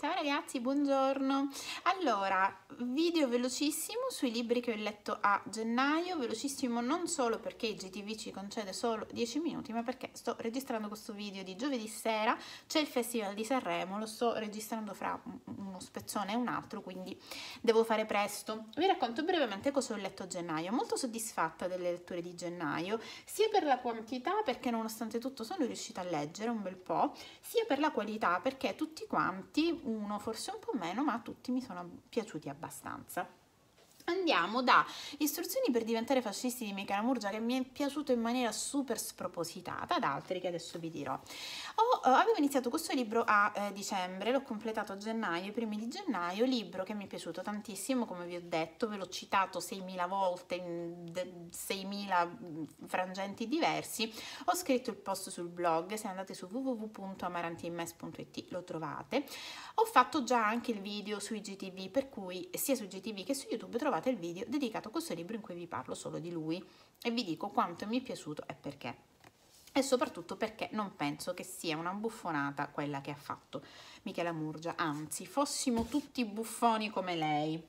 Ciao ragazzi, buongiorno. Allora, video velocissimo sui libri che ho letto a gennaio, velocissimo non solo perché il GTV ci concede solo 10 minuti, ma perché sto registrando questo video di giovedì sera, c'è il Festival di Sanremo, lo sto registrando fra uno spezzone e un altro, quindi devo fare presto. Vi racconto brevemente cosa ho letto a gennaio. Molto soddisfatta delle letture di gennaio, sia per la quantità, perché nonostante tutto sono riuscita a leggere un bel po', sia per la qualità, perché tutti quanti, uno forse un po' meno, ma tutti mi sono piaciuti abbastanza. Andiamo da Istruzioni per diventare fascisti di Michela Murgia, che mi è piaciuto in maniera super spropositata, ad altri che adesso vi dirò. Avevo iniziato questo libro a dicembre, l'ho completato a gennaio, i primi di gennaio, libro che mi è piaciuto tantissimo, come vi ho detto, ve l'ho citato 6.000 volte in 6.000 frangenti diversi. Ho scritto il post sul blog, se andate su www.amarantiinmes.it lo trovate. Ho fatto già anche il video sui GTV, per cui sia su GTV che su YouTube trovate il video dedicato a questo libro in cui vi parlo solo di lui e vi dico quanto mi è piaciuto e perché. E soprattutto perché non penso che sia una buffonata quella che ha fatto Michela Murgia, anzi, fossimo tutti buffoni come lei.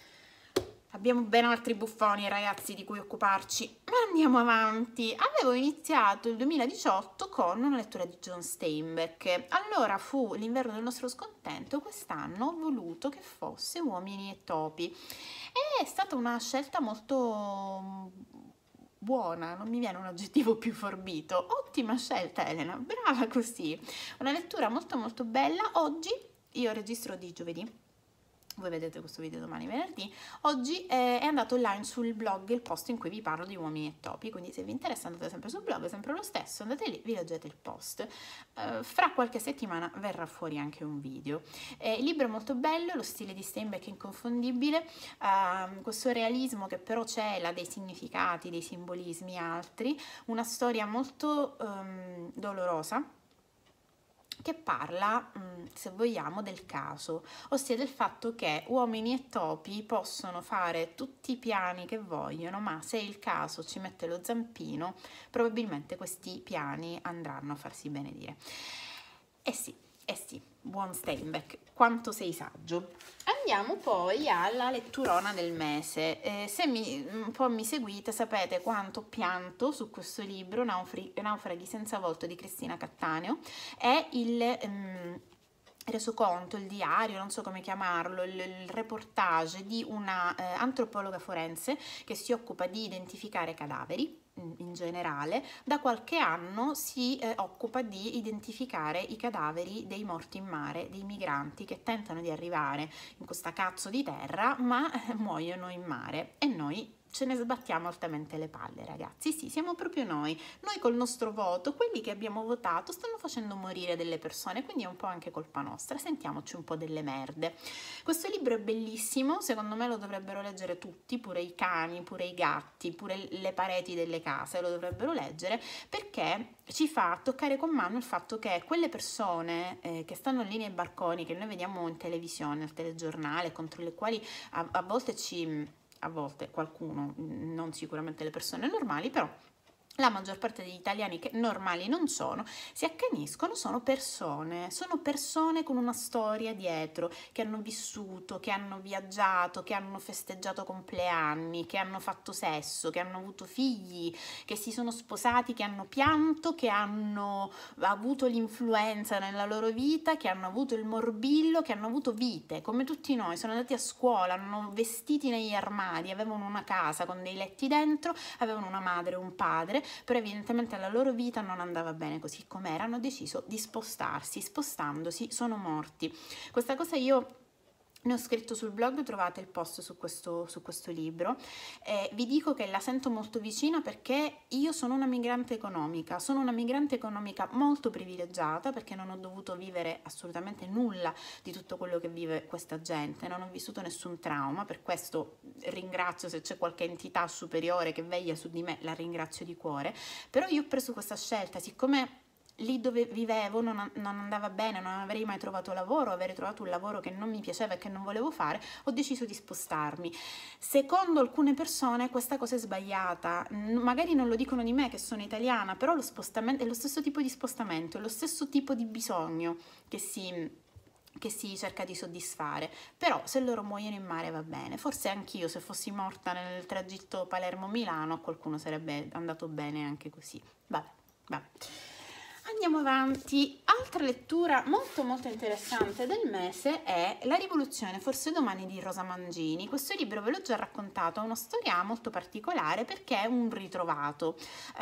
Abbiamo ben altri buffoni, ragazzi, di cui occuparci, ma andiamo avanti. Avevo iniziato il 2018 con una lettura di John Steinbeck. Allora fu l'inverno del nostro scontento, quest'anno ho voluto che fosse Uomini e Topi. È stata una scelta molto buona, non mi viene un aggettivo più forbito. Ottima scelta, Elena, brava così. Una lettura molto molto bella. Oggi, io registro di giovedì, voi vedete questo video domani venerdì, oggi è andato online sul blog il post in cui vi parlo di Uomini e Topi, quindi se vi interessa andate sempre sul blog, è sempre lo stesso, andate lì, vi leggete il post. Fra qualche settimana verrà fuori anche un video. Il libro è molto bello, lo stile di Steinbeck è inconfondibile, questo realismo che però cela dei significati, dei simbolismi altri, una storia molto dolorosa, che parla, se vogliamo, del caso, ossia del fatto che uomini e topi possono fare tutti i piani che vogliono, ma se il caso ci mette lo zampino, probabilmente questi piani andranno a farsi benedire. Eh sì, buon Steinbeck, quanto sei saggio. Andiamo poi alla letturona del mese. Se un po' mi seguite sapete quanto ho pianto su questo libro, Naufraghi senza volto di Cristina Cattaneo. È il resoconto, il diario, non so come chiamarlo, il reportage di una antropologa forense che si occupa di identificare cadaveri in generale. Da qualche anno si occupa di identificare i cadaveri dei morti in mare, dei migranti che tentano di arrivare in questa cazzo di terra ma muoiono in mare, e noi ce ne sbattiamo altamente le palle, ragazzi. Sì, siamo proprio noi col nostro voto, quelli che abbiamo votato stanno facendo morire delle persone, quindi è un po' anche colpa nostra, sentiamoci un po' delle merde. Questo libro è bellissimo, secondo me lo dovrebbero leggere tutti, pure i cani, pure i gatti, pure le pareti delle case lo dovrebbero leggere, perché ci fa toccare con mano il fatto che quelle persone che stanno lì nei barconi, che noi vediamo in televisione, al telegiornale, contro le quali a volte qualcuno, non sicuramente le persone normali, però la maggior parte degli italiani che normali non sono, si accaniscono, sono persone con una storia dietro, che hanno vissuto, che hanno viaggiato, che hanno festeggiato compleanni, che hanno fatto sesso, che hanno avuto figli, che si sono sposati, che hanno pianto, che hanno avuto l'influenza nella loro vita, che hanno avuto il morbillo, che hanno avuto vite, come tutti noi, sono andati a scuola, hanno vestiti negli armadi, avevano una casa con dei letti dentro, avevano una madre e un padre, però evidentemente la loro vita non andava bene così com'era, hanno deciso di spostarsi, spostandosi sono morti. Questa cosa io ne ho scritto sul blog, trovate il post su questo libro. Vi dico che la sento molto vicina perché io sono una migrante economica molto privilegiata, perché non ho dovuto vivere assolutamente nulla di tutto quello che vive questa gente, non ho vissuto nessun trauma, per questo ringrazio, se c'è qualche entità superiore che veglia su di me, la ringrazio di cuore, però io ho preso questa scelta, siccome lì dove vivevo non andava bene, non avrei mai trovato lavoro, avrei trovato un lavoro che non mi piaceva e che non volevo fare, ho deciso di spostarmi. Secondo alcune persone questa cosa è sbagliata, magari non lo dicono di me che sono italiana, però lo spostamento è lo stesso tipo di spostamento, è lo stesso tipo di bisogno che si che si cerca di soddisfare, però se loro muoiono in mare va bene, forse anch'io se fossi morta nel tragitto Palermo-Milano a qualcuno sarebbe andato bene anche così, vabbè, vabbè. Andiamo avanti. Altra lettura molto molto interessante del mese è La rivoluzione forse domani di Rosa Mangini. Questo libro ve l'ho già raccontato, ha una storia molto particolare perché è un ritrovato.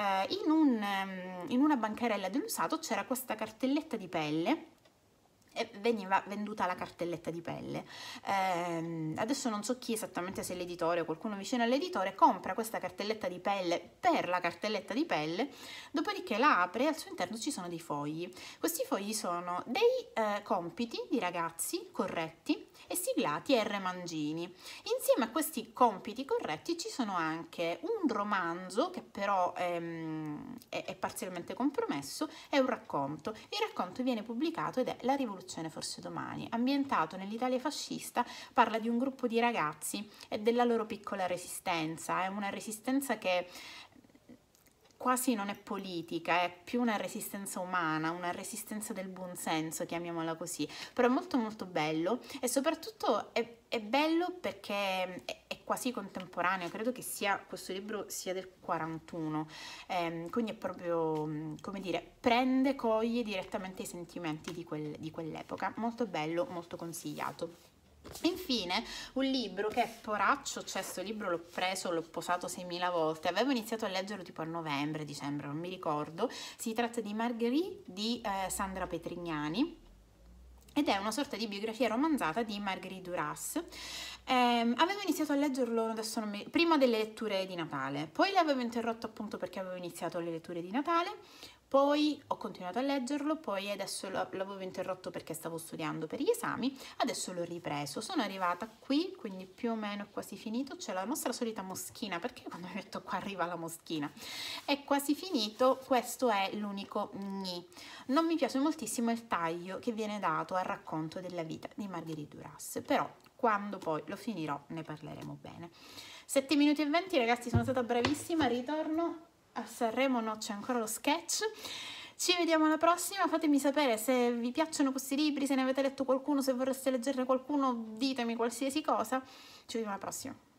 In una bancarella dell'usato c'era questa cartelletta di pelle e veniva venduta la cartelletta di pelle. Adesso non so chi esattamente, se l'editore o qualcuno vicino all'editore compra questa cartelletta di pelle per la cartelletta di pelle, dopodiché la apre e al suo interno ci sono dei fogli. Questi fogli sono dei compiti di ragazzi corretti e siglati R. Mangini. Insieme a questi compiti corretti ci sono anche un romanzo che però è parzialmente compromesso e un racconto. Il racconto viene pubblicato ed è La rivoluzione forse domani, ambientato nell'Italia fascista, parla di un gruppo di ragazzi e della loro piccola resistenza. È una resistenza che quasi non è politica, è più una resistenza umana, una resistenza del buonsenso, chiamiamola così, però è molto molto bello e soprattutto è bello perché è quasi contemporaneo, credo che questo libro sia del 41, quindi è proprio, come dire, coglie direttamente i sentimenti di quell'epoca, molto bello, molto consigliato. Infine un libro che è poraccio, cioè sto libro l'ho preso, l'ho posato 6.000 volte, avevo iniziato a leggerlo tipo a novembre, dicembre, non mi ricordo. Si tratta di Marguerite di Sandra Petrignani ed è una sorta di biografia romanzata di Marguerite Duras. Avevo iniziato a leggerlo, adesso prima delle letture di Natale, poi l'avevo interrotto appunto perché avevo iniziato le letture di Natale, poi ho continuato a leggerlo, poi adesso l'avevo interrotto perché stavo studiando per gli esami, adesso l'ho ripreso, sono arrivata qui, quindi più o meno è quasi finito, c'è la nostra solita moschina, perché quando mi metto qua arriva la moschina, è quasi finito, questo è l'unico gni. Non mi piace moltissimo il taglio che viene dato al racconto della vita di Marguerite Duras, però quando poi lo finirò ne parleremo bene. 7 minuti e 20 ragazzi, sono stata bravissima, ritorno a Sanremo, no, c'è ancora lo sketch. Ci vediamo alla prossima, fatemi sapere se vi piacciono questi libri, se ne avete letto qualcuno, se vorreste leggerne qualcuno, ditemi qualsiasi cosa. Ci vediamo alla prossima.